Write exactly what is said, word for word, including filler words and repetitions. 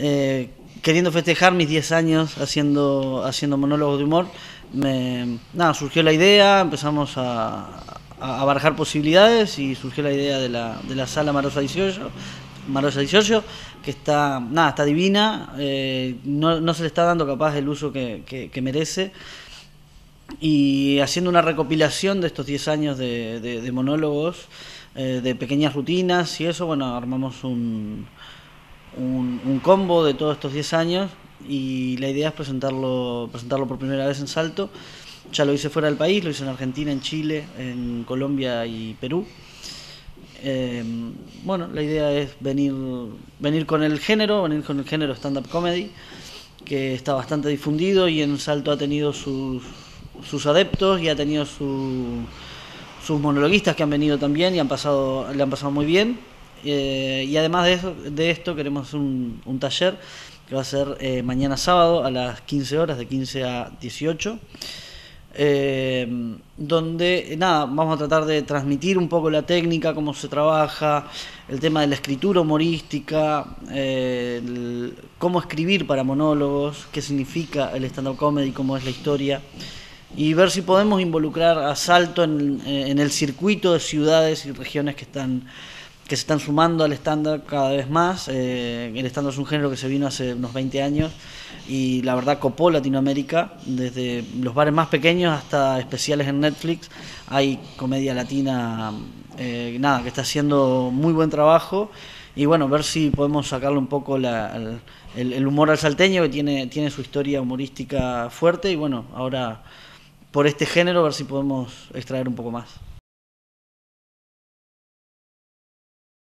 eh, queriendo festejar mis diez años haciendo, haciendo monólogos de humor, me, nada, surgió la idea, empezamos a, a, a barajar posibilidades y surgió la idea de la, de la sala Marosa dieciocho, Marosa dieciocho, que está, nada, está divina, eh, no, no se le está dando capaz el uso que, que, que merece. Y haciendo una recopilación de estos diez años de, de, de monólogos, eh, de pequeñas rutinas y eso, bueno, armamos un, un, un combo de todos estos diez años y la idea es presentarlo, presentarlo por primera vez en Salto. Ya lo hice fuera del país, lo hice en Argentina, en Chile, en Colombia y Perú. Eh, bueno, la idea es venir, venir con el género, venir con el género stand-up comedy, que está bastante difundido y en Salto ha tenido sus, sus adeptos y ha tenido su, sus monologuistas que han venido también y han pasado, le han pasado muy bien. Eh, y además de, eso, de esto queremos hacer un, un taller que va a ser eh, mañana sábado a las quince horas, de quince a dieciocho. Eh, donde nada, vamos a tratar de transmitir un poco la técnica, cómo se trabaja, el tema de la escritura humorística, eh, el, cómo escribir para monólogos, qué significa el stand-up comedy, cómo es la historia, y ver si podemos involucrar a Salto en, en el circuito de ciudades y regiones que están que se están sumando al stand-up cada vez más. Eh, el stand-up es un género que se vino hace unos veinte años y la verdad copó Latinoamérica, desde los bares más pequeños hasta especiales en Netflix. Hay comedia latina, eh, nada, que está haciendo muy buen trabajo y bueno, ver si podemos sacarle un poco la, el, el humor al salteño, que tiene, tiene su historia humorística fuerte, y bueno, ahora por este género ver si podemos extraer un poco más.